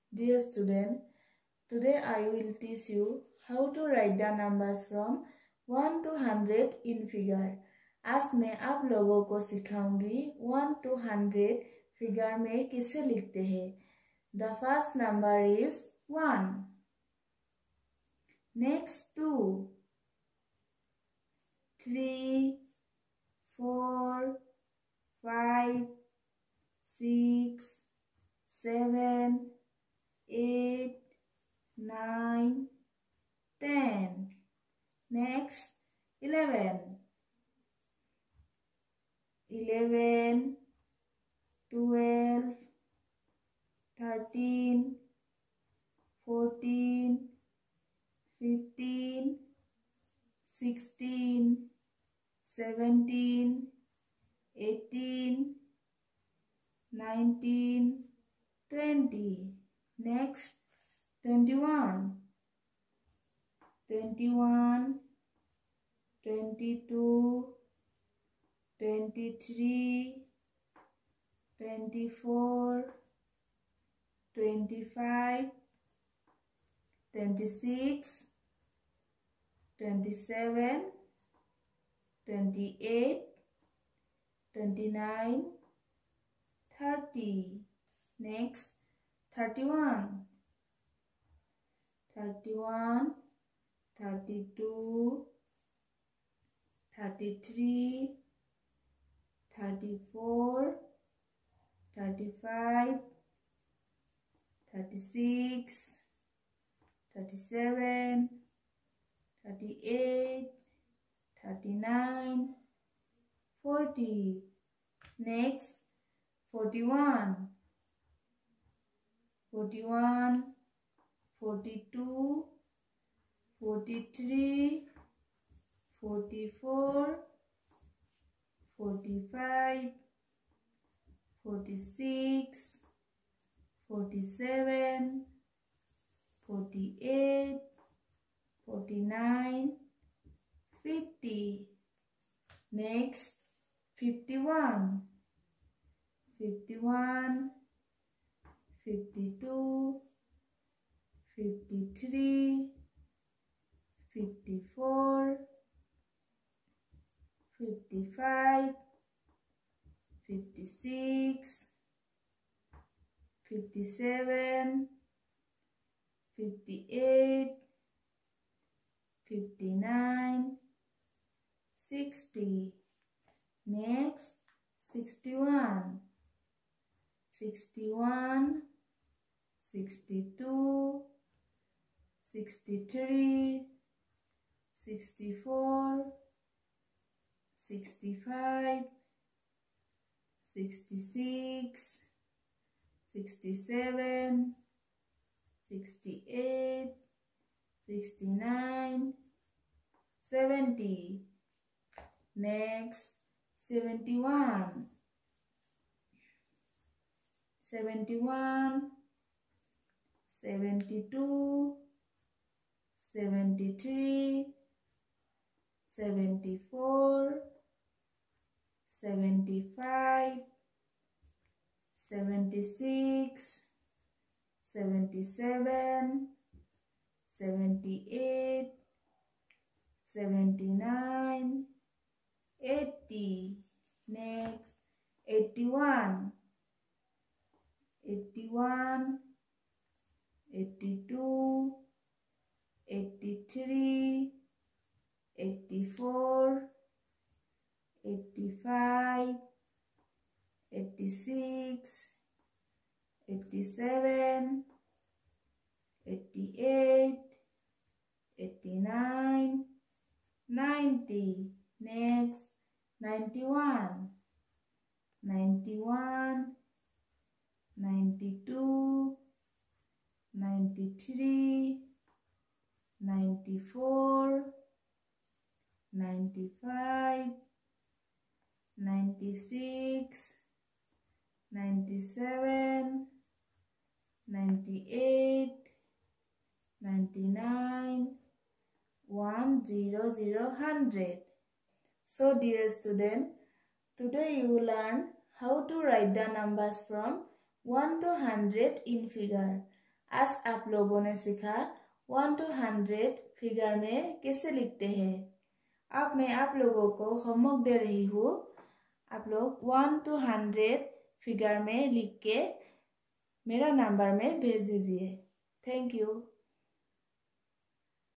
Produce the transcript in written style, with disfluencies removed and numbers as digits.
Dear student, today I will teach you how to write the numbers from 1 to 100 in figure. आज मैं आप लोगों को सिखाऊंगी 1 to 100 figure में किसे लिखते हैं. The first number is 1. Next 2, 3, 4, 5, 6, 7, 8, 9, 10. Next 11, 12, 13, 14, 15, 16, 17, 18, 19, 20. Next 21, 22, 23, 24, 25, 26, 27, 28, 29, 30. Next 31, 32, 33, 34, 35, 36, 37, 38, 39, 40. Next 41, 42, 43, 44, 45, 46, 47, 48, 49, 50. Next 51, 52, 53, 54, 55, 56, 57, 58, 59, 60. Next 61, 62, 63, 64, 65, 66, 67, 68, 69, 70. Next 71, 72, 73, 74, 75, 76, 77, 78, 79, 80. Next 81, 82, 83, 84, 85, 86, 87, 88, 89, 90. Next 91, 92, 93, 94, 95, 96, 97, 98, 99, 100, 100. So dear student, today you will learn how to write the numbers from 1 to 100 in figure. आज आप लोगों ने सीखा 1 to 100 figure में कैसे लिखते हैं। अब मैं आप लोगों को होमवर्क दे रही हूँ। आप लोग 1 to 100 फिगर में लिख के मेरा नंबर में भेज दीजिए। Thank you.